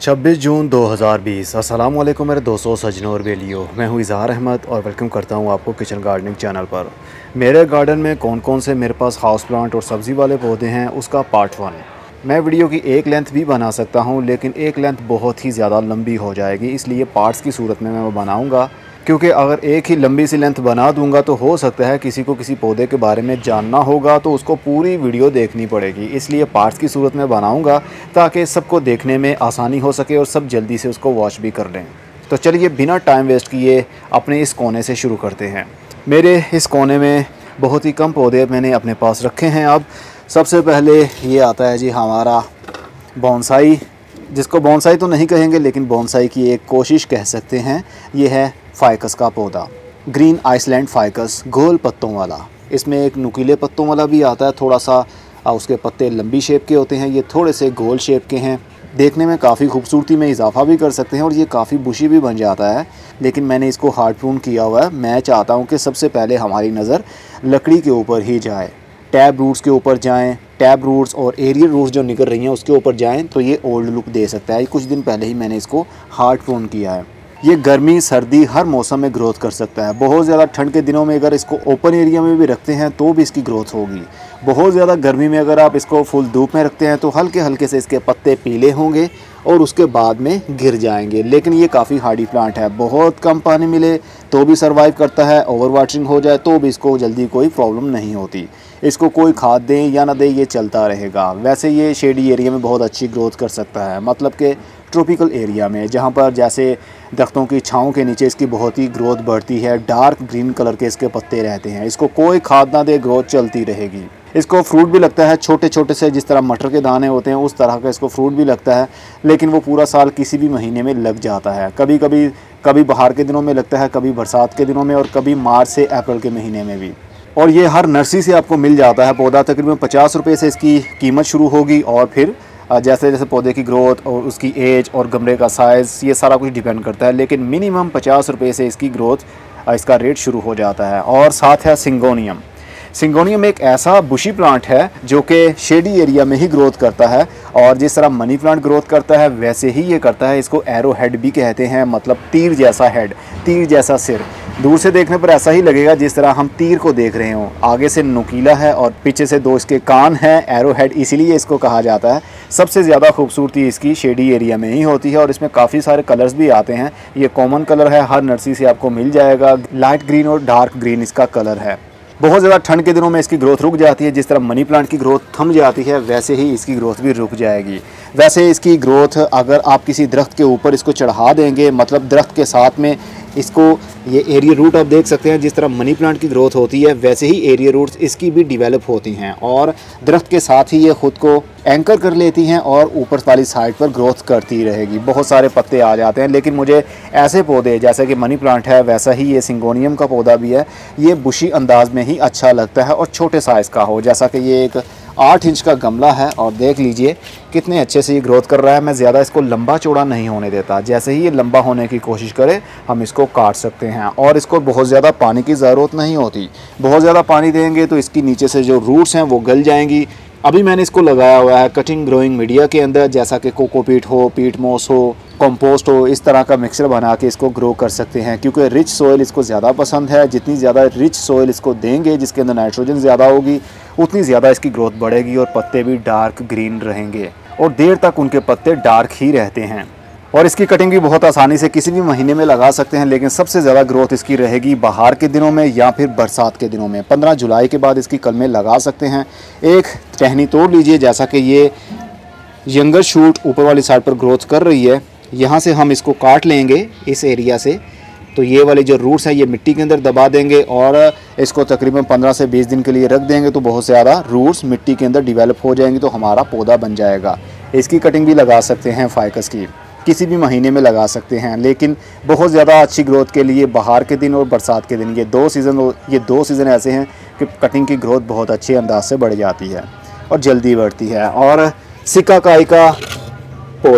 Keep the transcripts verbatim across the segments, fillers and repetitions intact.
छब्बीस जून दो हज़ार बीस। अस्सलाम वालेकुम मेरे दोस्तों, सजनों और बेलियो। मैं हूँ इज़हार अहमद और वेलकम करता हूँ आपको किचन गार्डनिंग चैनल पर। मेरे गार्डन में कौन कौन से मेरे पास हाउस प्लांट और सब्ज़ी वाले पौधे हैं उसका पार्ट वन। मैं वीडियो की एक लेंथ भी बना सकता हूँ, लेकिन एक लेंथ बहुत ही ज़्यादा लंबी हो जाएगी, इसलिए पार्ट्स की सूरत में मैं वो बनाऊँगा। क्योंकि अगर एक ही लंबी सी लेंथ बना दूंगा तो हो सकता है किसी को किसी पौधे के बारे में जानना होगा तो उसको पूरी वीडियो देखनी पड़ेगी, इसलिए पार्ट्स की सूरत में बनाऊंगा ताकि सबको देखने में आसानी हो सके और सब जल्दी से उसको वॉच भी कर लें। तो चलिए बिना टाइम वेस्ट किए अपने इस कोने से शुरू करते हैं। मेरे इस कोने में बहुत ही कम पौधे मैंने अपने पास रखे हैं। अब सबसे पहले ये आता है जी हमारा बोनसाई, जिसको बोनसाई तो नहीं कहेंगे लेकिन बोनसाई की एक कोशिश कह सकते हैं। ये है फाइकस का पौधा, ग्रीन आइसलैंड फाइकस, गोल पत्तों वाला। इसमें एक नुकीले पत्तों वाला भी आता है, थोड़ा सा उसके पत्ते लंबी शेप के होते हैं, ये थोड़े से गोल शेप के हैं। देखने में काफ़ी खूबसूरती में इजाफा भी कर सकते हैं और ये काफ़ी बुशी भी बन जाता है, लेकिन मैंने इसको हार्ड प्रून किया हुआ है। मैं चाहता हूँ कि सबसे पहले हमारी नज़र लकड़ी के ऊपर ही जाए, टैब रूट्स के ऊपर जाएँ। टैब रूट्स और एरियल रूट्स जो निकल रही हैं उसके ऊपर जाएं तो ये ओल्ड लुक दे सकता है। कुछ दिन पहले ही मैंने इसको हार्ड प्रून किया है। ये गर्मी सर्दी हर मौसम में ग्रोथ कर सकता है। बहुत ज़्यादा ठंड के दिनों में अगर इसको ओपन एरिया में भी रखते हैं तो भी इसकी ग्रोथ होगी। बहुत ज़्यादा गर्मी में अगर आप इसको फुल धूप में रखते हैं तो हल्के हल्के से इसके पत्ते पीले होंगे और उसके बाद में गिर जाएंगे। लेकिन ये काफ़ी हार्डी प्लांट है, बहुत कम पानी मिले तो भी सर्वाइव करता है, ओवर वाटरिंग हो जाए तो भी इसको जल्दी कोई प्रॉब्लम नहीं होती। इसको कोई खाद दें या ना दें ये चलता रहेगा। वैसे ये शेडी एरिया में बहुत अच्छी ग्रोथ कर सकता है, मतलब कि ट्रॉपिकल एरिया में जहाँ पर जैसे दरख्तों की छाँव के नीचे इसकी बहुत ही ग्रोथ बढ़ती है। डार्क ग्रीन कलर के इसके पत्ते रहते हैं, इसको कोई खाद ना दे ग्रोथ चलती रहेगी। इसको फ्रूट भी लगता है छोटे छोटे से, जिस तरह मटर के दाने होते हैं उस तरह का इसको फ्रूट भी लगता है, लेकिन वो पूरा साल किसी भी महीने में लग जाता है। कभी कभी कभी बाहर के दिनों में लगता है, कभी बरसात के दिनों में और कभी मार्च से अप्रैल के महीने में भी। और ये हर नर्सरी से आपको मिल जाता है पौधा। तकरीबन पचास रुपये से इसकी कीमत शुरू होगी और फिर जैसे जैसे पौधे की ग्रोथ और उसकी एज और गमले का साइज़ ये सारा कुछ डिपेंड करता है, लेकिन मिनिमम पचास रुपये से इसकी ग्रोथ इसका रेट शुरू हो जाता है। और साथ है सिंगोनियम। सिंगोनियम एक ऐसा बुशी प्लांट है जो कि शेडी एरिया में ही ग्रोथ करता है, और जिस तरह मनी प्लांट ग्रोथ करता है वैसे ही ये करता है। इसको एरो हेड भी कहते हैं, मतलब तीर जैसा हेड, तीर जैसा सिर। दूर से देखने पर ऐसा ही लगेगा जिस तरह हम तीर को देख रहे हों। आगे से नुकीला है और पीछे से दो इसके कान हैं, एरो हेड, इसीलिए इसको कहा जाता है। सबसे ज़्यादा खूबसूरती इसकी शेडी एरिया में ही होती है और इसमें काफ़ी सारे कलर्स भी आते हैं। ये कॉमन कलर है, हर नर्सरी से आपको मिल जाएगा। लाइट ग्रीन और डार्क ग्रीन इसका कलर है। बहुत ज़्यादा ठंड के दिनों में इसकी ग्रोथ रुक जाती है। जिस तरह मनी प्लांट की ग्रोथ थम जाती है वैसे ही इसकी ग्रोथ भी रुक जाएगी। वैसे इसकी ग्रोथ अगर आप किसी दरख्त के ऊपर इसको चढ़ा देंगे, मतलब दरख्त के साथ में इसको, ये एरिया रूट आप देख सकते हैं, जिस तरह मनी प्लांट की ग्रोथ होती है वैसे ही एरिया रूट्स इसकी भी डेवलप होती हैं और दरख्त के साथ ही ये ख़ुद को एंकर कर लेती हैं और ऊपर वाली साइड पर ग्रोथ करती रहेगी। बहुत सारे पत्ते आ जाते हैं, लेकिन मुझे ऐसे पौधे जैसे कि मनी प्लांट है वैसा ही ये सिंगोनियम का पौधा भी है, ये बुशी अंदाज में ही अच्छा लगता है और छोटे साइज़ का हो। जैसा कि ये एक आठ इंच का गमला है और देख लीजिए कितने अच्छे से ये ग्रोथ कर रहा है। मैं ज़्यादा इसको लंबा चौड़ा नहीं होने देता, जैसे ही ये लंबा होने की कोशिश करे हम इसको काट सकते हैं। और इसको बहुत ज़्यादा पानी की ज़रूरत नहीं होती, बहुत ज़्यादा पानी देंगे तो इसकी नीचे से जो रूट्स हैं वो गल जाएंगी। अभी मैंने इसको लगाया हुआ है कटिंग ग्रोइंग मीडिया के अंदर, जैसा कि कोकोपीट हो, पीट मोस हो, कंपोस्ट हो, इस तरह का मिक्सर बना के इसको ग्रो कर सकते हैं। क्योंकि रिच सोइल इसको ज़्यादा पसंद है। जितनी ज़्यादा रिच सोइल इसको देंगे जिसके अंदर नाइट्रोजन ज़्यादा होगी उतनी ज़्यादा इसकी ग्रोथ बढ़ेगी और पत्ते भी डार्क ग्रीन रहेंगे और देर तक उनके पत्ते डार्क ही रहते हैं। और इसकी कटिंग भी बहुत आसानी से किसी भी महीने में लगा सकते हैं, लेकिन सबसे ज़्यादा ग्रोथ इसकी रहेगी बाहर के दिनों में या फिर बरसात के दिनों में। पंद्रह जुलाई के बाद इसकी कलमें लगा सकते हैं। एक टहनी तोड़ लीजिए, जैसा कि ये यंगर शूट ऊपर वाली साइड पर ग्रोथ कर रही है, यहाँ से हम इसको काट लेंगे इस एरिया से। तो ये वाले जो रूट्स हैं ये मिट्टी के अंदर दबा देंगे और इसको तकरीबन पंद्रह से बीस दिन के लिए रख देंगे तो बहुत ज़्यादा रूट्स मिट्टी के अंदर डेवलप हो जाएंगी तो हमारा पौधा बन जाएगा। इसकी कटिंग भी लगा सकते हैं, फाइकस की किसी भी महीने में लगा सकते हैं, लेकिन बहुत ज़्यादा अच्छी ग्रोथ के लिए बाहर के दिन और बरसात के दिन, ये दो सीज़न ये दो सीज़न ऐसे हैं कि कटिंग की ग्रोथ बहुत अच्छे अंदाज से बढ़ जाती है और जल्दी बढ़ती है। और सिकाकाई का पौधा,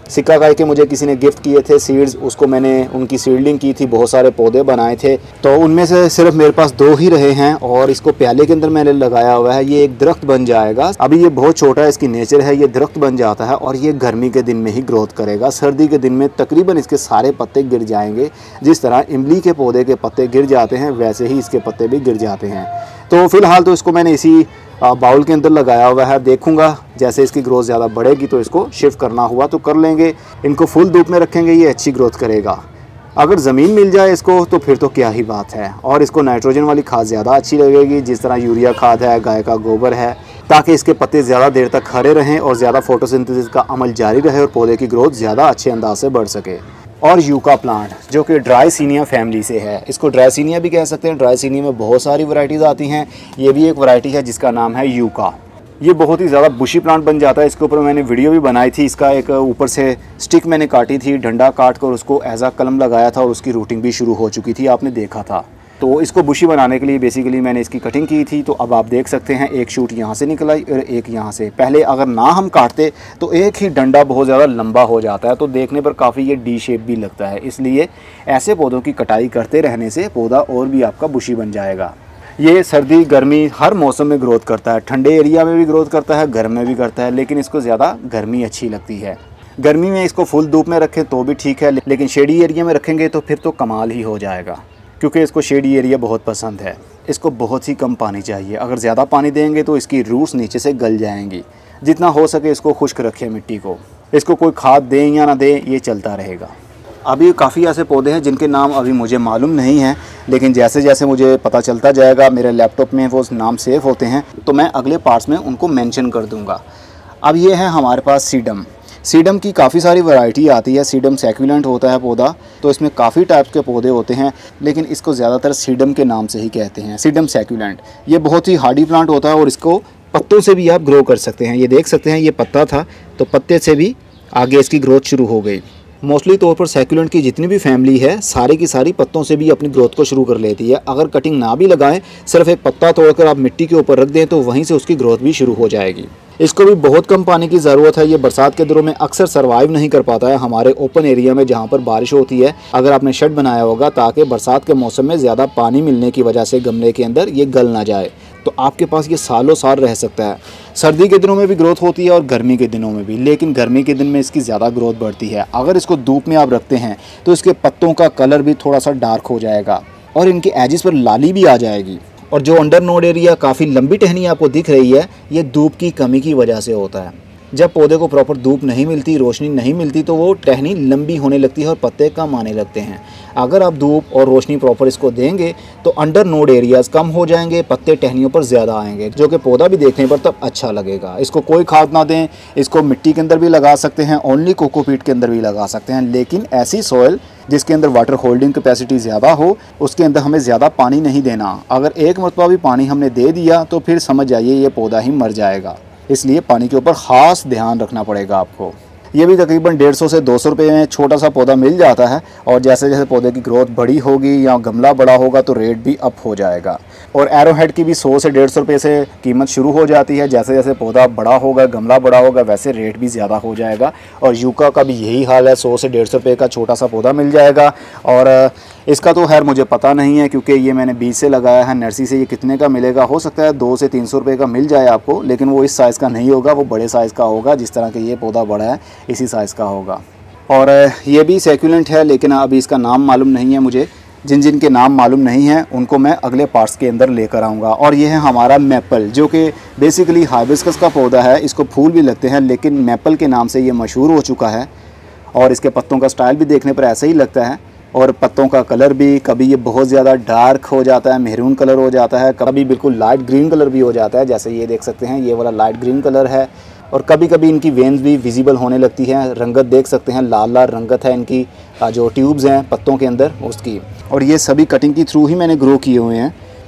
सिक्का काई के मुझे किसी ने गिफ्ट किए थे सीड्स, उसको मैंने उनकी सीडलिंग की थी, बहुत सारे पौधे बनाए थे, तो उनमें से सिर्फ मेरे पास दो ही रहे हैं और इसको प्याले के अंदर मैंने लगाया हुआ है। ये एक दरख्त बन जाएगा। अभी ये बहुत छोटा है, इसकी नेचर है, ये दरख्त बन जाता है और ये गर्मी के दिन में ही ग्रोथ करेगा। सर्दी के दिन में तकरीबन इसके सारे पत्ते गिर जाएंगे। जिस तरह इमली के पौधे के पत्ते गिर जाते हैं वैसे ही इसके पत्ते भी गिर जाते हैं। तो फिलहाल तो इसको मैंने इसी बाउल के अंदर लगाया हुआ है। देखूंगा जैसे इसकी ग्रोथ ज़्यादा बढ़ेगी तो इसको शिफ्ट करना हुआ तो कर लेंगे। इनको फुल धूप में रखेंगे, ये अच्छी ग्रोथ करेगा। अगर ज़मीन मिल जाए इसको तो फिर तो क्या ही बात है। और इसको नाइट्रोजन वाली खाद ज़्यादा अच्छी लगेगी, जिस तरह यूरिया खाद है, गाय का गोबर है, ताकि इसके पत्ते ज़्यादा देर तक हरे रहें और ज़्यादा फोटोसिंथेसिस का अमल जारी रहे और पौधे की ग्रोथ ज़्यादा अच्छे अंदाज से बढ़ सके। और यूका प्लांट जो कि ड्राइसिनिया फैमिली से है, इसको ड्राइसिनिया भी कह सकते हैं। ड्राइसिनिया में बहुत सारी वैरायटीज़ आती हैं, ये भी एक वैरायटी है जिसका नाम है यूका। ये बहुत ही ज़्यादा बुशी प्लांट बन जाता है। इसके ऊपर मैंने वीडियो भी बनाई थी। इसका एक ऊपर से स्टिक मैंने काटी थी, डंडा काट कर उसको एज आ कलम लगाया था और उसकी रूटिंग भी शुरू हो चुकी थी, आपने देखा था। तो इसको बुशी बनाने के लिए बेसिकली मैंने इसकी कटिंग की थी। तो अब आप देख सकते हैं एक शूट यहाँ से निकल आई और एक यहाँ से। पहले अगर ना हम काटते तो एक ही डंडा बहुत ज़्यादा लंबा हो जाता है, तो देखने पर काफ़ी ये डी शेप भी लगता है। इसलिए ऐसे पौधों की कटाई करते रहने से पौधा और भी आपका बुशी बन जाएगा। ये सर्दी गर्मी हर मौसम में ग्रोथ करता है, ठंडे एरिया में भी ग्रोथ करता है, गर्म में भी करता है, लेकिन इसको ज़्यादा गर्मी अच्छी लगती है। गर्मी में इसको फुल धूप में रखें तो भी ठीक है, लेकिन शेडी एरिया में रखेंगे तो फिर तो कमाल ही हो जाएगा, क्योंकि इसको शेडी एरिया बहुत पसंद है। इसको बहुत ही कम पानी चाहिए। अगर ज़्यादा पानी देंगे तो इसकी रूट्स नीचे से गल जाएंगी। जितना हो सके इसको खुश्क रखें मिट्टी को। इसको कोई खाद दें या ना दें, ये चलता रहेगा। अभी काफ़ी ऐसे पौधे हैं जिनके नाम अभी मुझे मालूम नहीं है, लेकिन जैसे जैसे मुझे पता चलता जाएगा, मेरे लैपटॉप में वो नाम सेव होते हैं, तो मैं अगले पार्ट्स में उनको मेंशन कर दूंगा। अब ये है हमारे पास सीडम। सीडम की काफ़ी सारी वैरायटी आती है। सीडम सैक्युलेंट होता है पौधा, तो इसमें काफ़ी टाइप के पौधे होते हैं, लेकिन इसको ज़्यादातर सीडम के नाम से ही कहते हैं, सीडम सैक्युलेंट। ये बहुत ही हार्डी प्लांट होता है और इसको पत्तों से भी आप ग्रो कर सकते हैं। ये देख सकते हैं, ये पत्ता था तो पत्ते से भी आगे इसकी ग्रोथ शुरू हो गई। मोस्टली तौर पर सैक्युलेंट की जितनी भी फैमिली है सारी की सारी पत्तों से भी अपनी ग्रोथ को शुरू कर लेती है। अगर कटिंग ना भी लगाएं, सिर्फ एक पत्ता तोड़कर आप मिट्टी के ऊपर रख दें तो वहीं से उसकी ग्रोथ भी शुरू हो जाएगी। इसको भी बहुत कम पानी की ज़रूरत है। ये बरसात के दिनों में अक्सर सर्वाइव नहीं कर पाता है हमारे ओपन एरिया में जहाँ पर बारिश होती है। अगर आपने शेड बनाया होगा ताकि बरसात के मौसम में ज़्यादा पानी मिलने की वजह से गमले के अंदर ये गल ना जाए, तो आपके पास ये सालों साल रह सकता है। सर्दी के दिनों में भी ग्रोथ होती है और गर्मी के दिनों में भी, लेकिन गर्मी के दिन में इसकी ज़्यादा ग्रोथ बढ़ती है। अगर इसको धूप में आप रखते हैं तो इसके पत्तों का कलर भी थोड़ा सा डार्क हो जाएगा और इनके एजिस पर लाली भी आ जाएगी। और जो अंडर नोड एरिया काफ़ी लंबी टहनी आपको दिख रही है, ये धूप की कमी की वजह से होता है। जब पौधे को प्रॉपर धूप नहीं मिलती, रोशनी नहीं मिलती, तो वो टहनी लंबी होने लगती है और पत्ते कम आने लगते हैं। अगर आप धूप और रोशनी प्रॉपर इसको देंगे तो अंडर नोड एरियाज कम हो जाएंगे, पत्ते टहनियों पर ज़्यादा आएंगे, जो कि पौधा भी देखने पर तब अच्छा लगेगा। इसको कोई खाद ना दें, इसको मिट्टी के अंदर भी लगा सकते हैं, ओनली कोकोपीट के अंदर भी लगा सकते हैं, लेकिन ऐसी सॉइल जिसके अंदर वाटर होल्डिंग कैपेसिटी ज़्यादा हो, उसके अंदर हमें ज़्यादा पानी नहीं देना। अगर एक मरतबा भी पानी हमने दे दिया तो फिर समझ जाइए ये पौधा ही मर जाएगा। इसलिए पानी के ऊपर ख़ास ध्यान रखना पड़ेगा आपको। ये भी तकरीबन डेढ़ सौ से दो सौ रुपये में छोटा सा पौधा मिल जाता है, और जैसे जैसे पौधे की ग्रोथ बड़ी होगी या गमला बड़ा होगा तो रेट भी अप हो जाएगा। और एरोहेड की भी सौ से डेढ़ सौ रुपये से कीमत शुरू हो जाती है। जैसे जैसे पौधा बड़ा होगा, गमला बड़ा होगा, वैसे रेट भी ज़्यादा हो जाएगा। और यूका का भी यही हाल है, सौ से डेढ़ सौ रुपये का छोटा सा पौधा मिल जाएगा। और इसका तो खैर मुझे पता नहीं है, क्योंकि ये मैंने बीज से लगाया है, नर्सरी से ये कितने का मिलेगा, हो सकता है दो से तीन सौ रुपये का मिल जाए आपको, लेकिन वो इस साइज़ का नहीं होगा, वो बड़े साइज़ का होगा। जिस तरह के ये पौधा बड़ा है इसी साइज़ का होगा। और ये भी सैक्युलेंट है, लेकिन अभी इसका नाम मालूम नहीं है मुझे। जिन जिन के नाम मालूम नहीं हैं उनको मैं अगले पार्ट्स के अंदर लेकर आऊँगा। और ये है हमारा मैपल, जो कि बेसिकली हाइबिस्कस का पौधा है। इसको फूल भी लगते हैं, लेकिन मैपल के नाम से ये मशहूर हो चुका है। और इसके पत्तों का स्टाइल भी देखने पर ऐसा ही लगता है, और पत्तों का कलर भी कभी ये बहुत ज़्यादा डार्क हो जाता है, मेहरून कलर हो जाता है, कभी बिल्कुल लाइट ग्रीन कलर भी हो जाता है। जैसे ये देख सकते हैं, ये वाला लाइट ग्रीन कलर है। और कभी कभी इनकी वेन्स भी विजिबल होने लगती हैं। रंगत देख सकते हैं, लाल लाल रंगत है इनकी, जो ट्यूब्स हैं पत्तों के अंदर उसकी। और ये सभी कटिंग के थ्रू ही मैंने ग्रो किए हुए हैं।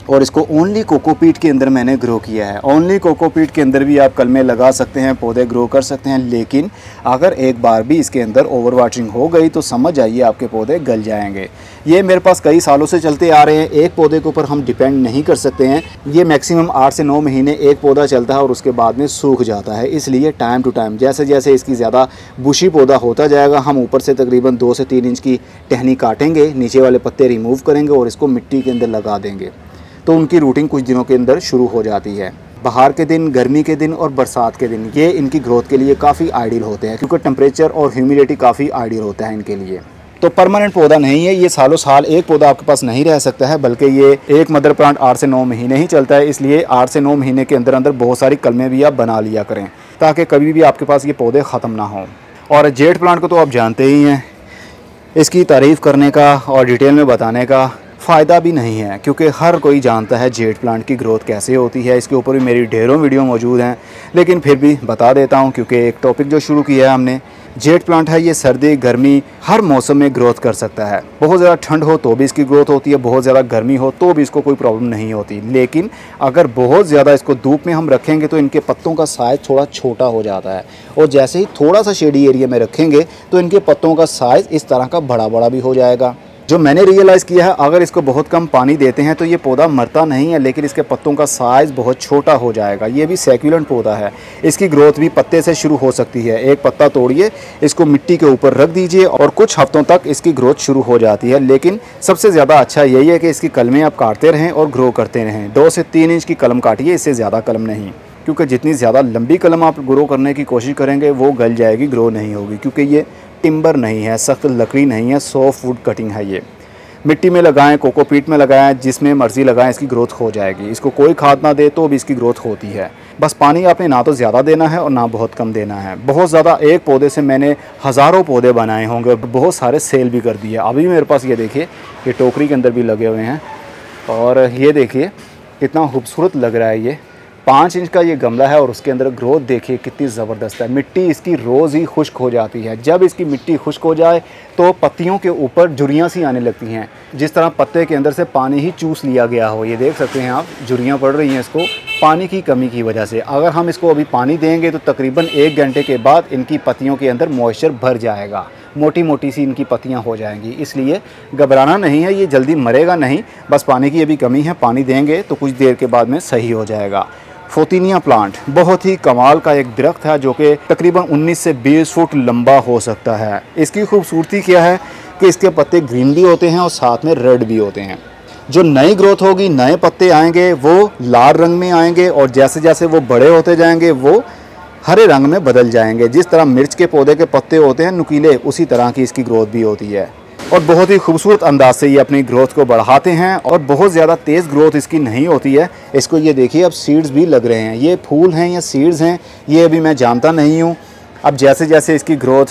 और इसको ओनली कोकोपीट के अंदर मैंने ग्रो किया है। ओनली कोकोपीट के अंदर भी आप कलमे लगा सकते हैं, पौधे ग्रो कर सकते हैं, लेकिन अगर एक बार भी इसके अंदर ओवर वाटरिंग हो गई तो समझ जाइए आपके पौधे गल जाएंगे। ये मेरे पास कई सालों से चलते आ रहे हैं, एक पौधे के ऊपर हम डिपेंड नहीं कर सकते हैं। ये मैक्सिमम आठ से नौ महीने एक पौधा चलता है और उसके बाद में सूख जाता है। इसलिए टाइम टू टाइम जैसे जैसे इसकी ज़्यादा बुशी पौधा होता जाएगा, हम ऊपर से तकरीबन दो से तीन इंच की टहनी काटेंगे, नीचे वाले पत्ते रिमूव करेंगे और इसको मिट्टी के अंदर लगा देंगे, तो उनकी रूटिंग कुछ दिनों के अंदर शुरू हो जाती है। बाहर के दिन, गर्मी के दिन और बरसात के दिन ये इनकी ग्रोथ के लिए काफ़ी आइडियल होते हैं, क्योंकि टेम्परेचर और ह्यूमिडिटी काफ़ी आइडियल होता है इनके लिए। तो परमानेंट पौधा नहीं है ये, सालों साल एक पौधा आपके पास नहीं रह सकता है, बल्कि ये एक मदर प्लांट आठ से नौ महीने ही चलता है। इसलिए आठ से नौ महीने के अंदर अंदर बहुत सारी कलमें भी आप बना लिया करें, ताकि कभी भी आपके पास ये पौधे ख़त्म ना हों। और जेट प्लांट को तो आप जानते ही हैं, इसकी तारीफ़ करने का और डिटेल में बताने का फ़ायदा भी नहीं है, क्योंकि हर कोई जानता है जेट प्लांट की ग्रोथ कैसे होती है। इसके ऊपर भी मेरी ढेरों वीडियो मौजूद हैं, लेकिन फिर भी बता देता हूं, क्योंकि एक टॉपिक जो शुरू किया है हमने, जेट प्लांट है, ये सर्दी गर्मी हर मौसम में ग्रोथ कर सकता है। बहुत ज़्यादा ठंड हो तो भी इसकी ग्रोथ होती है, बहुत ज़्यादा गर्मी हो तो भी इसको कोई प्रॉब्लम नहीं होती। लेकिन अगर बहुत ज़्यादा इसको धूप में हम रखेंगे तो इनके पत्तों का साइज़ थोड़ा छोटा हो जाता है, और जैसे ही थोड़ा सा शेडी एरिया में रखेंगे तो इनके पत्तों का साइज़ इस तरह का बड़ा बड़ा भी हो जाएगा। जो मैंने रियलाइज़ किया है, अगर इसको बहुत कम पानी देते हैं तो ये पौधा मरता नहीं है, लेकिन इसके पत्तों का साइज़ बहुत छोटा हो जाएगा। ये भी सैक्युलेंट पौधा है, इसकी ग्रोथ भी पत्ते से शुरू हो सकती है। एक पत्ता तोड़िए, इसको मिट्टी के ऊपर रख दीजिए और कुछ हफ्तों तक इसकी ग्रोथ शुरू हो जाती है। लेकिन सबसे ज़्यादा अच्छा यही है कि इसकी कलमें आप काटते रहें और ग्रो करते रहें। दो से तीन इंच की कलम काटिए, इससे ज़्यादा कलम नहीं, क्योंकि जितनी ज़्यादा लंबी कलम आप ग्रो करने की कोशिश करेंगे वो गल जाएगी, ग्रो नहीं होगी, क्योंकि ये टिम्बर नहीं है, सख्त लकड़ी नहीं है, सॉफ्ट वुड कटिंग है। ये मिट्टी में लगाएं, कोकोपीट में लगाएं, जिसमें मर्जी लगाएं, इसकी ग्रोथ हो जाएगी। इसको कोई खाद ना दे तो भी इसकी ग्रोथ होती है। बस पानी आपने ना तो ज़्यादा देना है और ना बहुत कम देना है। बहुत ज़्यादा, एक पौधे से मैंने हज़ारों पौधे बनाए होंगे, बहुत सारे सेल भी कर दिए। अभी मेरे पास ये देखिए, ये टोकरी के अंदर भी लगे हुए हैं, और ये देखिए कितना खूबसूरत लग रहा है। ये पाँच इंच का ये गमला है और उसके अंदर ग्रोथ देखिए कितनी ज़बरदस्त है। मिट्टी इसकी रोज़ ही खुश्क हो जाती है। जब इसकी मिट्टी खुश्क हो जाए तो पत्तियों के ऊपर झुर्रियाँ सी आने लगती हैं, जिस तरह पत्ते के अंदर से पानी ही चूस लिया गया हो। ये देख सकते हैं आप, झुर्रियाँ पड़ रही हैं इसको पानी की कमी की वजह से। अगर हम इसको अभी पानी देंगे तो तकरीबन एक घंटे के बाद इनकी पत्तियों के अंदर मॉइस्चर भर जाएगा, मोटी मोटी सी इनकी पत्तियां हो जाएंगी। इसलिए घबराना नहीं है, ये जल्दी मरेगा नहीं, बस पानी की अभी कमी है। पानी देंगे तो कुछ देर के बाद में सही हो जाएगा। फोतीनिया प्लांट बहुत ही कमाल का एक दरख्त है, जो कि तकरीबन उन्नीस से बीस फुट लंबा हो सकता है। इसकी खूबसूरती क्या है कि इसके पत्ते ग्रीन भी होते हैं और साथ में रेड भी होते हैं। जो नई ग्रोथ होगी, नए पत्ते आएंगे, वो लाल रंग में आएंगे, और जैसे जैसे वो बड़े होते जाएंगे वो हरे रंग में बदल जाएंगे। जिस तरह मिर्च के पौधे के पत्ते होते हैं नुकीले, उसी तरह की इसकी ग्रोथ भी होती है, और बहुत ही खूबसूरत अंदाज से ये अपनी ग्रोथ को बढ़ाते हैं। और बहुत ज़्यादा तेज़ ग्रोथ इसकी नहीं होती है। इसको ये देखिए, अब सीड्स भी लग रहे हैं। ये फूल हैं या सीड्स हैं ये अभी मैं जानता नहीं हूँ। अब जैसे जैसे इसकी ग्रोथ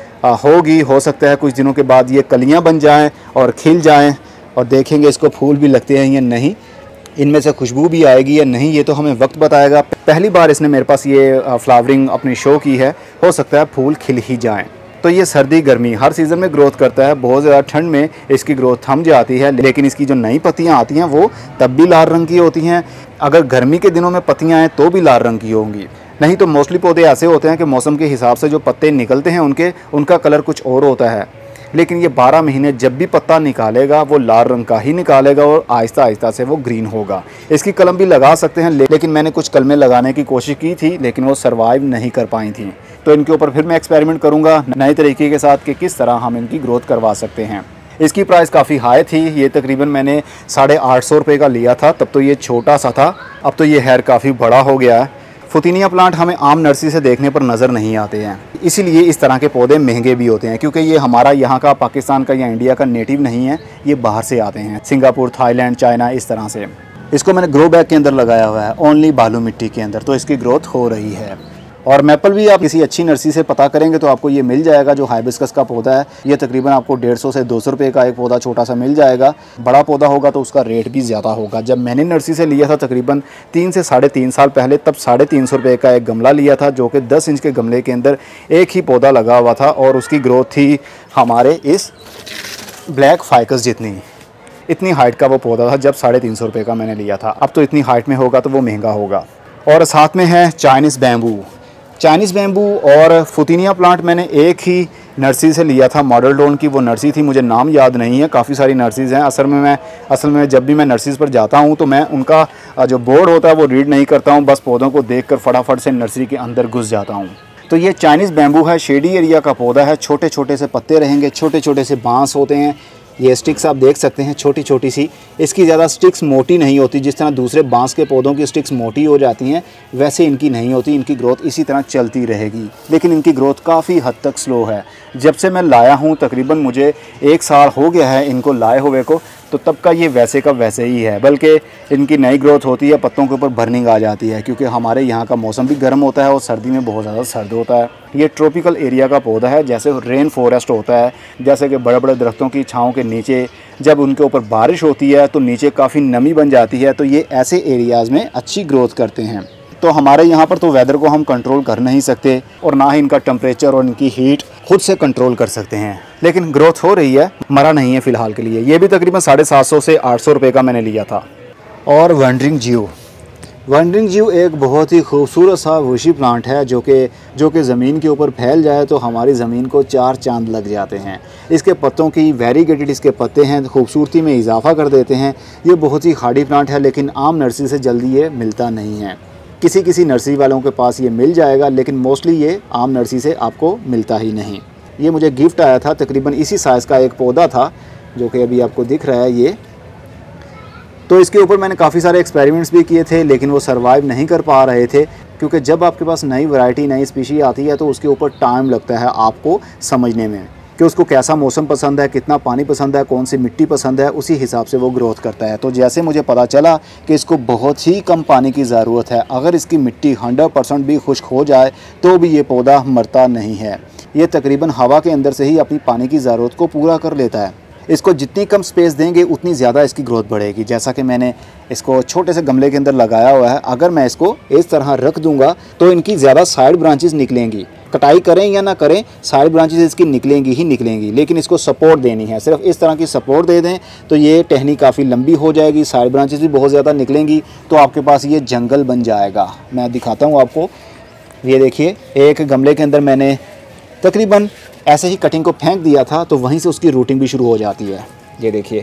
होगी, हो सकता है कुछ दिनों के बाद ये कलियाँ बन जाएँ और खिल जाएँ, और देखेंगे इसको फूल भी लगते हैं या नहीं, इनमें से खुशबू भी आएगी या नहीं, ये तो हमें वक्त बताएगा। पहली बार इसने मेरे पास ये फ्लावरिंग अपनी शो की है, हो सकता है फूल खिल ही जाएं। तो ये सर्दी गर्मी हर सीज़न में ग्रोथ करता है। बहुत ज़्यादा ठंड में इसकी ग्रोथ थम जाती है, लेकिन इसकी जो नई पत्तियां आती हैं वो तब भी लाल रंग की होती हैं। अगर गर्मी के दिनों में पत्तियां आएँ तो भी लाल रंग की होंगी। नहीं तो मोस्टली पौधे ऐसे होते हैं कि मौसम के हिसाब से जो पत्ते निकलते हैं उनके उनका कलर कुछ और होता है, लेकिन ये बारह महीने जब भी पत्ता निकालेगा वो लाल रंग का ही निकालेगा, और आहिस्ता आहिस्ता से वो ग्रीन होगा। इसकी कलम भी लगा सकते हैं, लेकिन मैंने कुछ कलमें लगाने की कोशिश की थी, लेकिन वो सर्वाइव नहीं कर पाई थी। तो इनके ऊपर फिर मैं एक्सपेरिमेंट करूँगा नए तरीके के साथ कि किस तरह हम इनकी ग्रोथ करवा सकते हैं। इसकी प्राइस काफ़ी हाई थी। ये तकरीबन मैंने साढ़े आठ सौ रुपये का लिया था, तब तो ये छोटा सा था, अब तो ये हेयर काफ़ी बड़ा हो गया है। फोतीनिया प्लांट हमें आम नर्सरी से देखने पर नज़र नहीं आते हैं, इसीलिए इस तरह के पौधे महंगे भी होते हैं, क्योंकि ये हमारा यहाँ का, पाकिस्तान का या इंडिया का नेटिव नहीं है, ये बाहर से आते हैं, सिंगापुर, थाईलैंड, चाइना, इस तरह से। इसको मैंने ग्रो बैग के अंदर लगाया हुआ है, ओनली बालू मिट्टी के अंदर, तो इसकी ग्रोथ हो रही है। और मैपल भी आप किसी अच्छी नर्सरी से पता करेंगे तो आपको ये मिल जाएगा, जो हाइबिस्कस का पौधा है। ये तकरीबन आपको डेढ़ सौ से दो सौ रुपये का एक पौधा छोटा सा मिल जाएगा। बड़ा पौधा होगा तो उसका रेट भी ज़्यादा होगा। जब मैंने नर्सरी से लिया था तकरीबन तीन से साढ़े तीन साल पहले, तब साढ़े तीन सौ रुपये का एक गमला लिया था, जो कि दस इंच के गमले के अंदर एक ही पौधा लगा हुआ था, और उसकी ग्रोथ थी हमारे इस ब्लैक फाइकस जितनी। इतनी हाइट का वो पौधा था जब साढ़े तीन सौ रुपये का मैंने लिया था। अब तो इतनी हाइट में होगा तो वो महंगा होगा। और साथ में है चाइनीज़ बैम्बू। चाइनीज़ बैम्बू और फुतीनिया प्लांट मैंने एक ही नर्सरी से लिया था, मॉडल टाउन की वो नर्सरी थी, मुझे नाम याद नहीं है, काफ़ी सारी नर्सरीज़ हैं। असल में मैं असल में जब भी मैं नर्सरीज़ पर जाता हूँ तो मैं उनका जो बोर्ड होता है वो रीड नहीं करता हूँ, बस पौधों को देखकर फटाफट से नर्सरी के अंदर घुस जाता हूँ। तो ये चाइनीज़ बैम्बू है, शेडी एरिया का पौधा है, छोटे छोटे से पत्ते रहेंगे, छोटे छोटे से बांस होते हैं। ये स्टिक्स आप देख सकते हैं छोटी छोटी सी, इसकी ज़्यादा स्टिक्स मोटी नहीं होती। जिस तरह दूसरे बांस के पौधों की स्टिक्स मोटी हो जाती हैं वैसे इनकी नहीं होती, इनकी ग्रोथ इसी तरह चलती रहेगी। लेकिन इनकी ग्रोथ काफ़ी हद तक स्लो है। जब से मैं लाया हूँ तकरीबन मुझे एक साल हो गया है इनको लाए हुए को, तो तब का ये वैसे का वैसे ही है, बल्कि इनकी नई ग्रोथ होती है, पत्तों के ऊपर बर्निंग आ जाती है, क्योंकि हमारे यहाँ का मौसम भी गर्म होता है और सर्दी में बहुत ज़्यादा सर्द होता है। ये ट्रॉपिकल एरिया का पौधा है, जैसे रेन फॉरेस्ट होता है, जैसे कि बड़े बड़े दरख्तों की छाँव के नीचे जब उनके ऊपर बारिश होती है तो नीचे काफ़ी नमी बन जाती है, तो ये ऐसे एरियाज़ में अच्छी ग्रोथ करते हैं। तो हमारे यहाँ पर तो वेदर को हम कंट्रोल कर नहीं सकते और ना ही इनका टेम्परेचर और इनकी हीट खुद से कंट्रोल कर सकते हैं, लेकिन ग्रोथ हो रही है, मरा नहीं है फ़िलहाल के लिए। ये भी तकरीबन साढ़े सात सौ से आठ सौ रुपये का मैंने लिया था। और वंडरिंग ज्यू, वंडरिंग ज्यू एक बहुत ही खूबसूरत सा वुशी प्लांट है जो कि जो कि ज़मीन के ऊपर फैल जाए तो हमारी ज़मीन को चार चांद लग जाते हैं। इसके पत्तों की वेरीगेटेड इसके पत्ते हैं, खूबसूरती में इजाफा कर देते हैं। ये बहुत ही हार्डी प्लांट है, लेकिन आम नर्सरी से जल्दी ये मिलता नहीं है। किसी किसी नर्सरी वालों के पास ये मिल जाएगा, लेकिन मोस्टली ये आम नर्सरी से आपको मिलता ही नहीं। ये मुझे गिफ्ट आया था, तकरीबन इसी साइज़ का एक पौधा था जो कि अभी आपको दिख रहा है ये। तो इसके ऊपर मैंने काफ़ी सारे एक्सपेरिमेंट्स भी किए थे, लेकिन वो सर्वाइव नहीं कर पा रहे थे, क्योंकि जब आपके पास नई वैरायटी नई स्पीशी आती है तो उसके ऊपर टाइम लगता है आपको समझने में कि उसको कैसा मौसम पसंद है, कितना पानी पसंद है, कौन सी मिट्टी पसंद है, उसी हिसाब से वो ग्रोथ करता है। तो जैसे मुझे पता चला कि इसको बहुत ही कम पानी की ज़रूरत है, अगर इसकी मिट्टी हंड्रेड परसेंट भी खुश्क हो जाए तो भी ये पौधा मरता नहीं है। ये तकरीबन हवा के अंदर से ही अपनी पानी की ज़रूरत को पूरा कर लेता है। इसको जितनी कम स्पेस देंगे उतनी ज़्यादा इसकी ग्रोथ बढ़ेगी। जैसा कि मैंने इसको छोटे से गमले के अंदर लगाया हुआ है, अगर मैं इसको इस तरह रख दूंगा तो इनकी ज़्यादा साइड ब्रांचेस निकलेंगी। कटाई करें या ना करें, साइड ब्रांचेस इसकी निकलेंगी ही निकलेंगी, लेकिन इसको सपोर्ट देनी है। सिर्फ इस तरह की सपोर्ट दे दें तो ये टहनी काफ़ी लंबी हो जाएगी, साइड ब्रांचेस भी बहुत ज़्यादा निकलेंगी, तो आपके पास ये जंगल बन जाएगा। मैं दिखाता हूँ आपको, ये देखिए एक गमले के अंदर मैंने तकरीबन ऐसे ही कटिंग को फेंक दिया था, तो वहीं से उसकी रूटिंग भी शुरू हो जाती है। ये देखिए,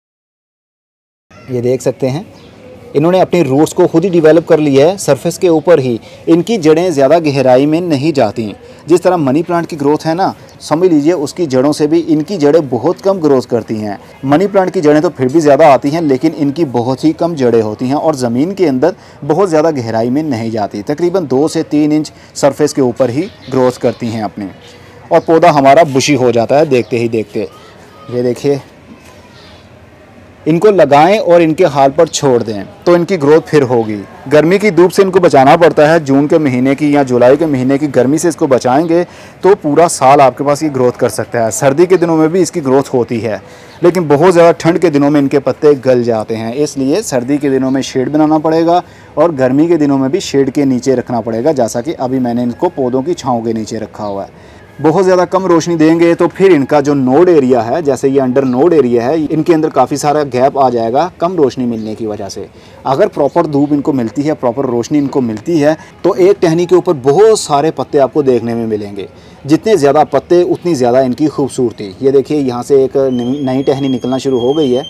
ये देख सकते हैं इन्होंने अपनी रूट्स को खुद ही डेवलप कर लिया है सरफेस के ऊपर ही। इनकी जड़ें ज़्यादा गहराई में नहीं जाती। जिस तरह मनी प्लांट की ग्रोथ है ना, समझ लीजिए उसकी जड़ों से भी इनकी जड़ें बहुत कम ग्रोथ करती हैं। मनी प्लांट की जड़ें तो फिर भी ज़्यादा आती हैं, लेकिन इनकी बहुत ही कम जड़ें होती हैं और ज़मीन के अंदर बहुत ज़्यादा गहराई में नहीं जाती। तकरीबन दो से तीन इंच सरफेस के ऊपर ही ग्रोथ करती हैं अपने, और पौधा हमारा बुशी हो जाता है देखते ही देखते। ये देखिए, इनको लगाएं और इनके हाल पर छोड़ दें तो इनकी ग्रोथ फिर होगी। गर्मी की धूप से इनको बचाना पड़ता है, जून के महीने की या जुलाई के महीने की गर्मी से इसको बचाएंगे तो पूरा साल आपके पास ये ग्रोथ कर सकता है। सर्दी के दिनों में भी इसकी ग्रोथ होती है, लेकिन बहुत ज़्यादा ठंड के दिनों में इनके पत्ते गल जाते हैं, इसलिए सर्दी के दिनों में शेड बनाना पड़ेगा और गर्मी के दिनों में भी शेड के नीचे रखना पड़ेगा, जैसा कि अभी मैंने इनको पौधों की छाँव के नीचे रखा हुआ है। बहुत ज़्यादा कम रोशनी देंगे तो फिर इनका जो नोड एरिया है, जैसे ये अंडर नोड एरिया है, इनके अंदर काफ़ी सारा गैप आ जाएगा कम रोशनी मिलने की वजह से। अगर प्रॉपर धूप इनको मिलती है, प्रॉपर रोशनी इनको मिलती है, तो एक टहनी के ऊपर बहुत सारे पत्ते आपको देखने में मिलेंगे। जितने ज़्यादा पत्ते उतनी ज़्यादा इनकी खूबसूरती। ये देखिए, यहाँ से एक नई टहनी निकलना शुरू हो गई है,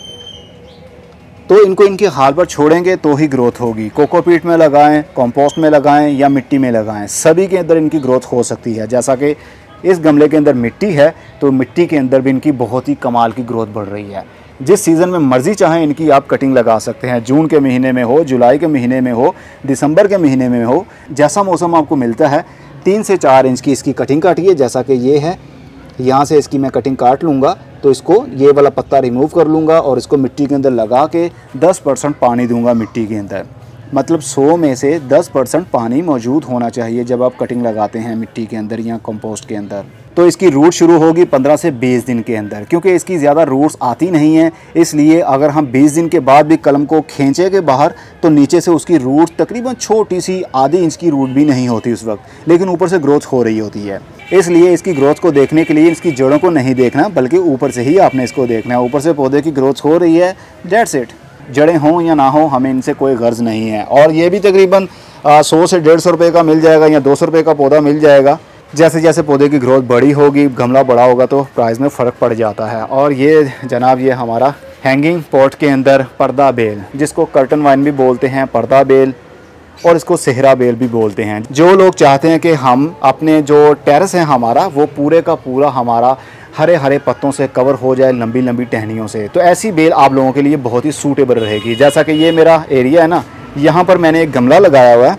तो इनको इनके हाल पर छोड़ेंगे तो ही ग्रोथ होगी। कोकोपीट में लगाएं, कंपोस्ट में लगाएं या मिट्टी में लगाएं, सभी के अंदर इनकी ग्रोथ हो सकती है। जैसा कि इस गमले के अंदर मिट्टी है, तो मिट्टी के अंदर भी इनकी बहुत ही कमाल की ग्रोथ बढ़ रही है। जिस सीज़न में मर्ज़ी चाहें इनकी आप कटिंग लगा सकते हैं। जून के महीने में हो, जुलाई के महीने में हो, दिसंबर के महीने में हो, जैसा मौसम आपको मिलता है, तीन से चार इंच की इसकी कटिंग काटिए। जैसा कि ये है, यहाँ से इसकी मैं कटिंग काट लूँगा, तो इसको ये वाला पत्ता रिमूव कर लूँगा और इसको मिट्टी के अंदर लगा के दस परसेंट पानी दूंगा मिट्टी के अंदर। मतलब सौ में से दस परसेंट पानी मौजूद होना चाहिए जब आप कटिंग लगाते हैं मिट्टी के अंदर या कंपोस्ट के अंदर। तो इसकी रूट शुरू होगी पंद्रह से बीस दिन के अंदर, क्योंकि इसकी ज़्यादा रूट्स आती नहीं हैं। इसलिए अगर हम बीस दिन के बाद भी कलम को खींचेंगे बाहर तो नीचे से उसकी रूट तकरीबन छोटी सी आधी इंच की रूट भी नहीं होती उस वक्त, लेकिन ऊपर से ग्रोथ हो रही होती है। इसलिए इसकी ग्रोथ को देखने के लिए इसकी जड़ों को नहीं देखना, बल्कि ऊपर से ही आपने इसको देखना है। ऊपर से पौधे की ग्रोथ हो रही है, दैट्स इट। जड़ें हों या ना हो, हमें इनसे कोई गर्ज नहीं है। और ये भी तकरीबन सौ से डेढ़ सौ रुपये का मिल जाएगा या दो सौ रुपये का पौधा मिल जाएगा। जैसे जैसे पौधे की ग्रोथ बड़ी होगी, गमला बड़ा होगा तो प्राइस में फ़र्क पड़ जाता है। और ये जनाब ये हमारा हैंगिंग पॉट के अंदर पर्दा बेल, जिसको कर्टन वाइन भी बोलते हैं, पर्दा बेल, और इसको सेहरा बेल भी बोलते हैं। जो लोग चाहते हैं कि हम अपने जो टेरेस है हमारा वो पूरे का पूरा हमारा हरे हरे पत्तों से कवर हो जाए, लंबी लंबी टहनियों से, तो ऐसी बेल आप लोगों के लिए बहुत ही सूटेबल रहेगी। जैसा कि ये मेरा एरिया है ना, यहाँ पर मैंने एक गमला लगाया हुआ है।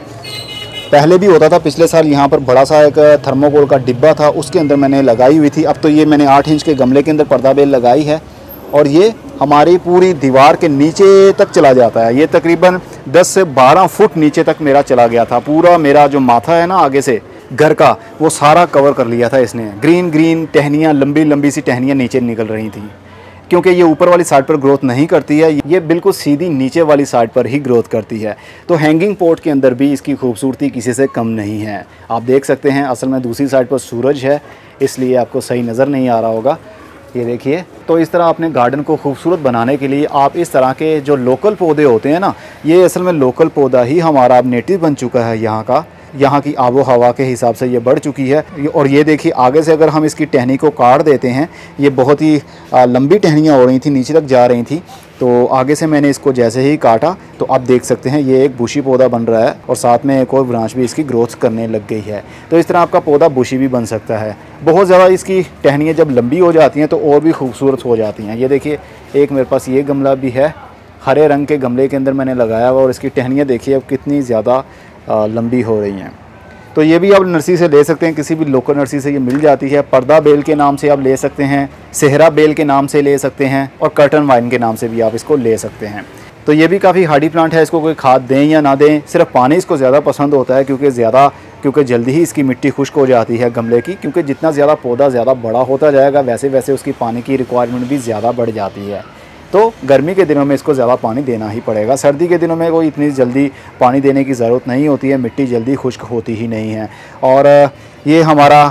पहले भी होता था, पिछले साल यहाँ पर बड़ा सा एक थर्मोकोल का डिब्बा था, उसके अंदर मैंने लगाई हुई थी। अब तो ये मैंने आठ इंच के गमले के अंदर पर्दा बेल लगाई है और ये हमारी पूरी दीवार के नीचे तक चला जाता है। ये तकरीबन दस से बारह फुट नीचे तक मेरा चला गया था। पूरा मेरा जो माथा है ना आगे से घर का, वो सारा कवर कर लिया था इसने। ग्रीन ग्रीन टहनियाँ, लंबी लंबी सी टहनियाँ नीचे निकल रही थी, क्योंकि ये ऊपर वाली साइड पर ग्रोथ नहीं करती है, ये बिल्कुल सीधी नीचे वाली साइड पर ही ग्रोथ करती है। तो हैंगिंग पॉट के अंदर भी इसकी खूबसूरती किसी से कम नहीं है। आप देख सकते हैं, असल में दूसरी साइड पर सूरज है इसलिए आपको सही नज़र नहीं आ रहा होगा। ये देखिए, तो इस तरह अपने गार्डन को खूबसूरत बनाने के लिए आप इस तरह के जो लोकल पौधे होते हैं ना, ये असल में लोकल पौधा ही हमारा अब नेटिव बन चुका है यहाँ का। यहाँ की आबो हवा के हिसाब से ये बढ़ चुकी है। और ये देखिए, आगे से अगर हम इसकी टहनी को काट देते हैं, ये बहुत ही लंबी टहनियाँ हो रही थी, नीचे तक जा रही थी, तो आगे से मैंने इसको जैसे ही काटा तो आप देख सकते हैं ये एक बुशी पौधा बन रहा है और साथ में एक और ब्रांच भी इसकी ग्रोथ करने लग गई है। तो इस तरह आपका पौधा बुशी भी बन सकता है। बहुत ज़्यादा इसकी टहनियाँ जब लंबी हो जाती हैं तो और भी खूबसूरत हो जाती हैं। ये देखिए, एक मेरे पास ये गमला भी है, हरे रंग के गमले के अंदर मैंने लगाया हुआ, और इसकी टहनियाँ देखिए अब कितनी ज़्यादा लंबी हो रही हैं। तो ये भी आप नर्सरी से ले सकते हैं, किसी भी लोकल नर्सरी से ये मिल जाती है। पर्दा बेल के नाम से आप ले सकते हैं, सेहरा बेल के नाम से ले सकते हैं, और कर्टन वाइन के नाम से भी आप इसको ले सकते हैं। तो ये भी काफ़ी हार्डी प्लांट है। इसको कोई खाद दें या ना दें, सिर्फ पानी इसको ज़्यादा पसंद होता है, क्योंकि ज़्यादा क्योंकि जल्दी ही इसकी मिट्टी खुश्क हो जाती है गमले की, क्योंकि जितना ज़्यादा पौधा ज़्यादा बड़ा होता जाएगा वैसे वैसे उसकी पानी की रिक्वायरमेंट भी ज़्यादा बढ़ जाती है। तो गर्मी के दिनों में इसको ज़्यादा पानी देना ही पड़ेगा। सर्दी के दिनों में कोई इतनी जल्दी पानी देने की ज़रूरत नहीं होती है, मिट्टी जल्दी खुश्क होती ही नहीं है। और ये हमारा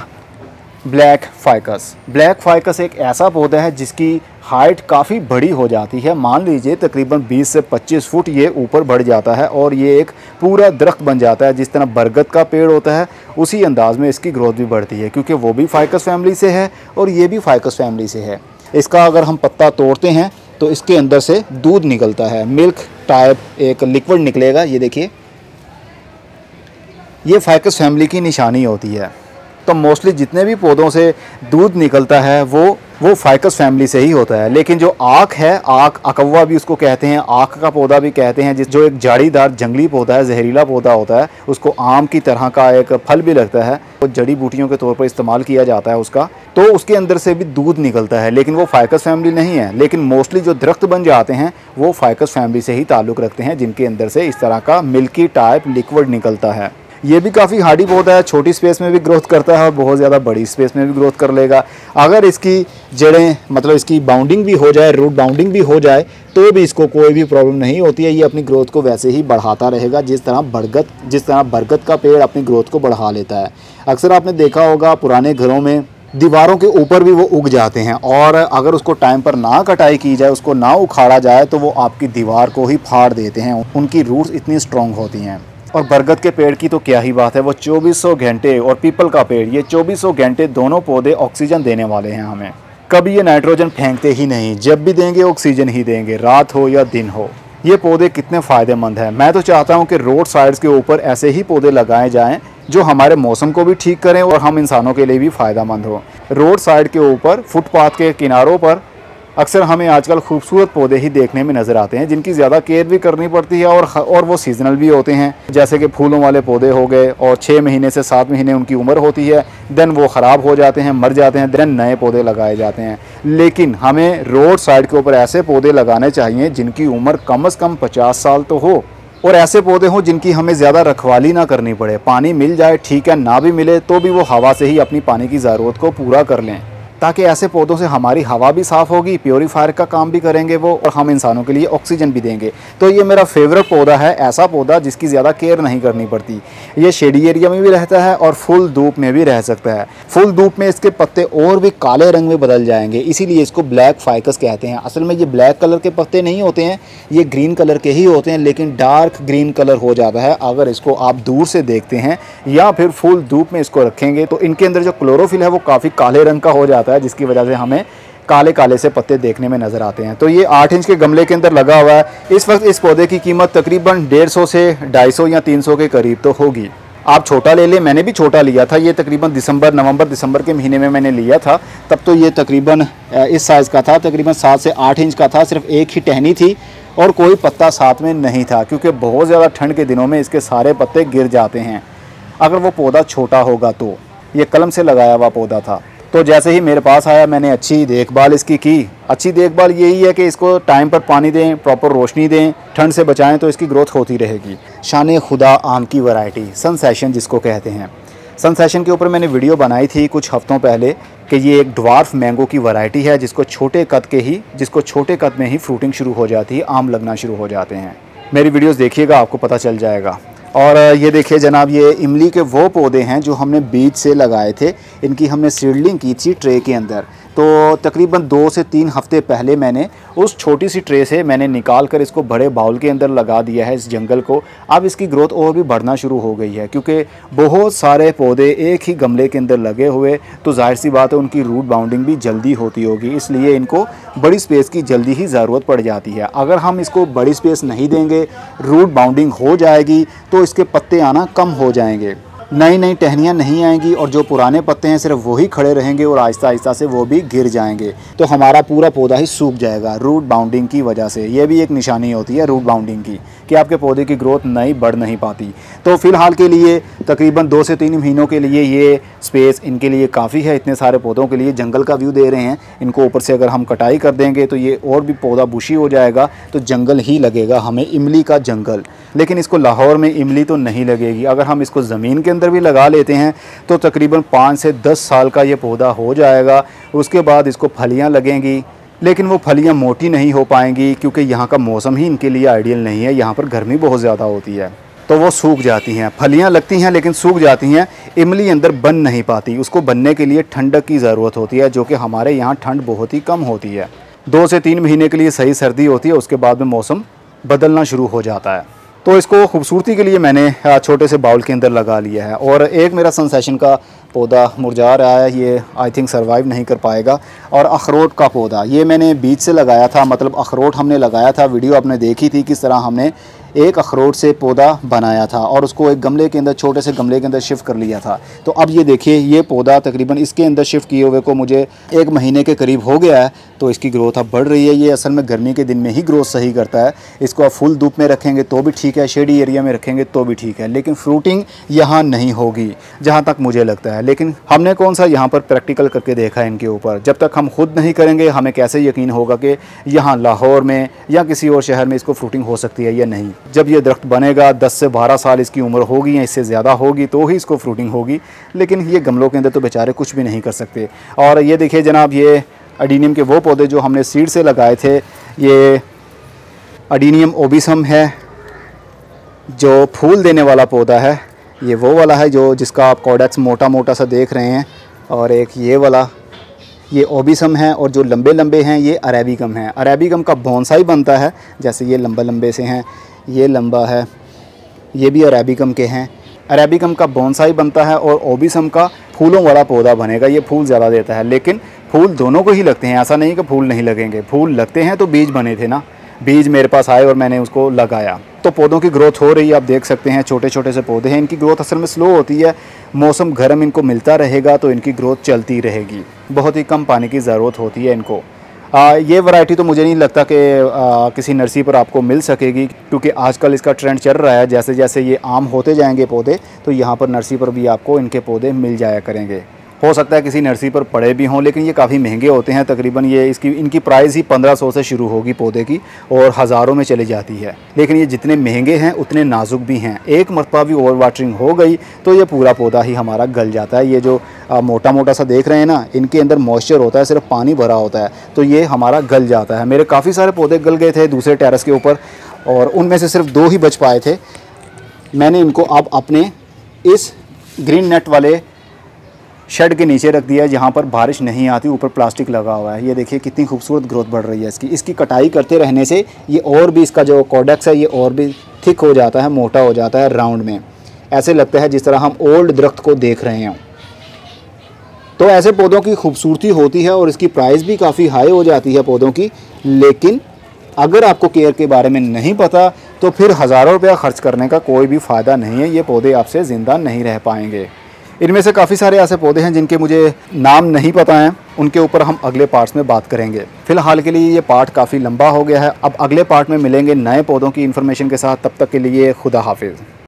ब्लैक फाइकस ब्लैक फाइकस एक ऐसा पौधा है जिसकी हाइट काफ़ी बड़ी हो जाती है। मान लीजिए तकरीबन बीस से पच्चीस फुट ये ऊपर बढ़ जाता है और ये एक पूरा दरख्त बन जाता है। जिस तरह बरगद का पेड़ होता है उसी अंदाज़ में इसकी ग्रोथ भी बढ़ती है, क्योंकि वो भी फाइकस फैमिली से है और ये भी फाइकस फैमिली से है। इसका अगर हम पत्ता तोड़ते हैं तो इसके अंदर से दूध निकलता है, मिल्क टाइप एक लिक्विड निकलेगा। ये देखिए, ये फाइकस फैमिली की निशानी होती है। तो मोस्टली जितने भी पौधों से दूध निकलता है वो वो फाइकस फैमिली से ही होता है। लेकिन जो आक है, आक अकवा भी उसको कहते हैं, आक का पौधा भी कहते हैं, जिस जो एक झाड़ीदार जंगली पौधा है, जहरीला पौधा होता है, उसको आम की तरह का एक फल भी लगता है, वो जड़ी बूटियों के तौर पर इस्तेमाल किया जाता है उसका, तो उसके अंदर से भी दूध निकलता है। लेकिन वो फाइकस फैमिली नहीं है। लेकिन मोस्टली जो दरख्त बन जाते हैं वो फाइकस फैमिली से ही ताल्लुक़ रखते हैं, जिनके अंदर से इस तरह का मिल्की टाइप लिक्विड निकलता है। ये भी काफ़ी हार्डी पौधा है, छोटी स्पेस में भी ग्रोथ करता है और बहुत ज़्यादा बड़ी स्पेस में भी ग्रोथ कर लेगा। अगर इसकी जड़ें मतलब इसकी बाउंडिंग भी हो जाए, रूट बाउंडिंग भी हो जाए, तो भी इसको कोई भी प्रॉब्लम नहीं होती है। ये अपनी ग्रोथ को वैसे ही बढ़ाता रहेगा जिस तरह बरगद जिस तरह बरगद का पेड़ अपनी ग्रोथ को बढ़ा लेता है। अक्सर आपने देखा होगा पुराने घरों में दीवारों के ऊपर भी वो उग जाते हैं, और अगर उसको टाइम पर ना कटाई की जाए, उसको ना उखाड़ा जाए, तो वो आपकी दीवार को ही फाड़ देते हैं। उनकी रूट्स इतनी स्ट्रॉन्ग होती हैं। और बरगद के पेड़ की तो क्या ही बात है, वो चौबीसों घंटे, और पीपल का पेड़, ये चौबीसों घंटे दोनों पौधे ऑक्सीजन देने वाले हैं हमें। कभी ये नाइट्रोजन फेंकते ही नहीं, जब भी देंगे ऑक्सीजन ही देंगे, रात हो या दिन हो। ये पौधे कितने फ़ायदेमंद हैं। मैं तो चाहता हूँ कि रोड साइड्स के ऊपर ऐसे ही पौधे लगाए जाएं जो हमारे मौसम को भी ठीक करें और हम इंसानों के लिए भी फ़ायदेमंद हो। रोड साइड के ऊपर, फुटपाथ के किनारों पर अक्सर हमें आजकल खूबसूरत पौधे ही देखने में नज़र आते हैं, जिनकी ज़्यादा केयर भी करनी पड़ती है, और और वो सीजनल भी होते हैं। जैसे कि फूलों वाले पौधे हो गए, और छः महीने से सात महीने उनकी उम्र होती है, देन वो ख़राब हो जाते हैं, मर जाते हैं, देन नए पौधे लगाए जाते हैं। लेकिन हमें रोड साइड के ऊपर ऐसे पौधे लगाने चाहिए जिनकी उम्र कम अज़ कम पचास साल तो हो, और ऐसे पौधे हों जिनकी हमें ज़्यादा रखवाली ना करनी पड़े, पानी मिल जाए ठीक है, ना भी मिले तो भी वो हवा से ही अपनी पानी की ज़रूरत को पूरा कर लें, ताकि ऐसे पौधों से हमारी हवा भी साफ़ होगी, प्योरीफायर का काम भी करेंगे वो, और हम इंसानों के लिए ऑक्सीजन भी देंगे। तो ये मेरा फेवरेट पौधा है, ऐसा पौधा जिसकी ज़्यादा केयर नहीं करनी पड़ती। ये शेडी एरिया में भी रहता है और फुल धूप में भी रह सकता है। फुल धूप में इसके पत्ते और भी काले रंग में बदल जाएंगे, इसीलिए इसको ब्लैक फाइकस कहते हैं। असल में ये ब्लैक कलर के पत्ते नहीं होते हैं, ये ग्रीन कलर के ही होते हैं, लेकिन डार्क ग्रीन कलर हो जाता है अगर इसको आप दूर से देखते हैं या फिर फुल धूप में इसको रखेंगे तो इनके अंदर जो क्लोरोफिल है वो काफ़ी काले रंग का हो जाता है, जिसकी वजह से हमें काले काले से पत्ते देखने में नज़र आते हैं। तो ये आठ इंच के गमले के अंदर लगा हुआ है। इस वक्त इस पौधे की कीमत तकरीबन डेढ़ सौ से ढाई सौ या तीन सौ के करीब तो होगी। आप छोटा ले लें, मैंने भी छोटा लिया था, ये तकरीबन दिसंबर नवंबर दिसंबर के महीने में मैंने लिया था, तब तो ये तकरीबन इस साइज़ का था, तकरीबन सात से आठ इंच का था, सिर्फ एक ही टहनी थी और कोई पत्ता साथ में नहीं था, क्योंकि बहुत ज़्यादा ठंड के दिनों में इसके सारे पत्ते गिर जाते हैं अगर वो पौधा छोटा होगा तो। ये कलम से लगाया हुआ पौधा था। तो जैसे ही मेरे पास आया मैंने अच्छी देखभाल इसकी की। अच्छी देखभाल यही है कि इसको टाइम पर पानी दें, प्रॉपर रोशनी दें, ठंड से बचाएं तो इसकी ग्रोथ होती रहेगी। शान खुदा आम की वैरायटी सनसेशन जिसको कहते हैं, सनसेशन के ऊपर मैंने वीडियो बनाई थी कुछ हफ्तों पहले कि ये एक ड्वार्फ मैंगो की वैरायटी है जिसको छोटे कद के ही जिसको छोटे कद में ही फ्रूटिंग शुरू हो जाती है, आम लगना शुरू हो जाते हैं। मेरी वीडियोस देखिएगा, आपको पता चल जाएगा। और ये देखिए जनाब, ये इमली के वो पौधे हैं जो हमने बीज से लगाए थे। इनकी हमने सीडलिंग की थी ट्रे के अंदर, तो तकरीबन दो से तीन हफ्ते पहले मैंने उस छोटी सी ट्रे से मैंने निकाल कर इसको बड़े बाउल के अंदर लगा दिया है इस जंगल को। अब इसकी ग्रोथ और भी बढ़ना शुरू हो गई है, क्योंकि बहुत सारे पौधे एक ही गमले के अंदर लगे हुए, तो जाहिर सी बात है उनकी रूट बाउंडिंग भी जल्दी होती होगी, इसलिए इनको बड़ी स्पेस की जल्दी ही ज़रूरत पड़ जाती है। अगर हम इसको बड़ी स्पेस नहीं देंगे, रूट बाउंडिंग हो जाएगी तो इसके पत्ते आना कम हो जाएंगे, नई नई टहनियाँ नहीं आएंगी और जो पुराने पत्ते हैं सिर्फ वही खड़े रहेंगे और आहिस्ता आहिस्ता से वो भी गिर जाएंगे, तो हमारा पूरा पौधा ही सूख जाएगा रूट बाउंडिंग की वजह से। ये भी एक निशानी होती है रूट बाउंडिंग की कि आपके पौधे की ग्रोथ नहीं बढ़ नहीं पाती। तो फ़िलहाल के लिए तकरीबन दो से तीन महीनों के लिए ये स्पेस इनके लिए काफ़ी है। इतने सारे पौधों के लिए जंगल का व्यू दे रहे हैं, इनको ऊपर से अगर हम कटाई कर देंगे तो ये और भी पौधा बुशी हो जाएगा, तो जंगल ही लगेगा हमें, इमली का जंगल। लेकिन इसको लाहौर में इमली तो नहीं लगेगी। अगर हम इसको ज़मीन के अंदर भी लगा लेते हैं तो तकरीबन पाँच से दस साल का ये पौधा हो जाएगा। उसके बाद इसको फलियाँ लगेंगी, लेकिन वो फलियाँ मोटी नहीं हो पाएंगी क्योंकि यहाँ का मौसम ही इनके लिए आइडियल नहीं है। यहाँ पर गर्मी बहुत ज़्यादा होती है तो वो सूख जाती हैं। फलियाँ लगती हैं लेकिन सूख जाती हैं। इमली अंदर बन नहीं पाती, उसको बनने के लिए ठंडक की ज़रूरत होती है, जो कि हमारे यहाँ ठंड बहुत ही कम होती है। दो से तीन महीने के लिए सही सर्दी होती है, उसके बाद में मौसम बदलना शुरू हो जाता है। तो इसको खूबसूरती के लिए मैंने छोटे से बाउल के अंदर लगा लिया है। और एक मेरा सनसेशन का पौधा मुरझा रहा है, ये आई थिंक सर्वाइव नहीं कर पाएगा। और अखरोट का पौधा ये मैंने बीज से लगाया था, मतलब अखरोट हमने लगाया था। वीडियो आपने देखी थी किस तरह हमने एक अखरोट से पौधा बनाया था और उसको एक गमले के अंदर, छोटे से गमले के अंदर शिफ्ट कर लिया था। तो अब ये देखिए, ये पौधा तकरीबन इसके अंदर शिफ्ट किए हुए को मुझे एक महीने के करीब हो गया है, तो इसकी ग्रोथ अब बढ़ रही है। ये असल में गर्मी के दिन में ही ग्रोथ सही करता है। इसको आप फुल धूप में रखेंगे तो भी ठीक है, शेडी एरिया में रखेंगे तो भी ठीक है, लेकिन फ्रूटिंग यहाँ नहीं होगी जहाँ तक मुझे लगता है। लेकिन हमने कौन सा यहाँ पर प्रैक्टिकल करके देखा है इनके ऊपर। जब तक हम खुद नहीं करेंगे हमें कैसे यकीन होगा कि यहाँ लाहौर में या किसी और शहर में इसको फ्रूटिंग हो सकती है या नहीं। जब ये दरख्त बनेगा, दस से बारह साल इसकी उम्र होगी या इससे ज़्यादा होगी तो ही इसको फ्रूटिंग होगी, लेकिन ये गमलों के अंदर तो बेचारे कुछ भी नहीं कर सकते। और ये देखिए जनाब, ये अडीनियम के वो पौधे जो हमने सीड से लगाए थे, ये अडीनियम ओबिसम है जो फूल देने वाला पौधा है। ये वो वाला है जो जिसका आप कॉडेक्स मोटा मोटा सा देख रहे हैं, और एक ये वाला ये ओबिसम है, और जो लंबे लंबे हैं ये अरेबिकम है। अरेबिकम का बोनसाई बनता है, जैसे ये लंबे लंबे से हैं, ये लंबा है, ये भी अरेबिकम के हैं। अरेबिकम का बोनसाई बनता है और ओबिसम का फूलों वाला पौधा बनेगा। ये फूल ज़्यादा देता है, लेकिन फूल दोनों को ही लगते हैं, ऐसा नहीं कि फूल नहीं लगेंगे। फूल लगते हैं तो बीज बने थे ना, बीज मेरे पास आए और मैंने उसको लगाया, तो पौधों की ग्रोथ हो रही है। आप देख सकते हैं छोटे छोटे से पौधे हैं, इनकी ग्रोथ असल में स्लो होती है। मौसम गर्म इनको मिलता रहेगा तो इनकी ग्रोथ चलती रहेगी। बहुत ही कम पानी की ज़रूरत होती है इनको। आ, ये वैरायटी तो मुझे नहीं लगता कि आ, किसी नर्सरी पर आपको मिल सकेगी, क्योंकि आजकल इसका ट्रेंड चल रहा है। जैसे जैसे ये आम होते जाएंगे पौधे, तो यहाँ पर नर्सरी पर भी आपको इनके पौधे मिल जाया करेंगे। हो सकता है किसी नर्सरी पर पड़े भी हों, लेकिन ये काफ़ी महंगे होते हैं। तकरीबन ये इसकी इनकी प्राइस ही पंद्रह सौ से शुरू होगी पौधे की और हज़ारों में चली जाती है। लेकिन ये जितने महंगे हैं उतने नाजुक भी हैं। एक मरतबा भी ओवर वाटरिंग हो गई तो ये पूरा पौधा ही हमारा गल जाता है। ये जो आ, मोटा मोटा सा देख रहे हैं ना, इनके अंदर मॉइस्चर होता है, सिर्फ पानी भरा होता है, तो ये हमारा गल जाता है। मेरे काफ़ी सारे पौधे गल गए थे दूसरे टेरेस के ऊपर और उनमें से सिर्फ दो ही बच पाए थे। मैंने इनको अब अपने इस ग्रीन नेट वाले शेड के नीचे रख दिया है जहाँ पर बारिश नहीं आती, ऊपर प्लास्टिक लगा हुआ है। ये देखिए कितनी खूबसूरत ग्रोथ बढ़ रही है इसकी। इसकी कटाई करते रहने से ये और भी, इसका जो कॉडेक्स है ये और भी थिक हो जाता है, मोटा हो जाता है राउंड में। ऐसे लगता है जिस तरह हम ओल्ड दरख्त को देख रहे हैं। तो ऐसे पौधों की खूबसूरती होती है और इसकी प्राइस भी काफ़ी हाई हो जाती है पौधों की। लेकिन अगर आपको केयर के बारे में नहीं पता तो फिर हज़ारों रुपया खर्च करने का कोई भी फ़ायदा नहीं है। ये पौधे आपसे ज़िंदा नहीं रह पाएंगे। इनमें से काफ़ी सारे ऐसे पौधे हैं जिनके मुझे नाम नहीं पता हैं, उनके ऊपर हम अगले पार्ट्स में बात करेंगे। फ़िलहाल के लिए ये पार्ट काफ़ी लंबा हो गया है। अब अगले पार्ट में मिलेंगे नए पौधों की इन्फॉर्मेशन के साथ। तब तक के लिए खुदा हाफिज़।